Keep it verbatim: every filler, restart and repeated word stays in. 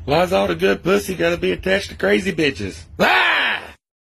Why's all the good pussy gotta be attached to crazy bitches? Ah!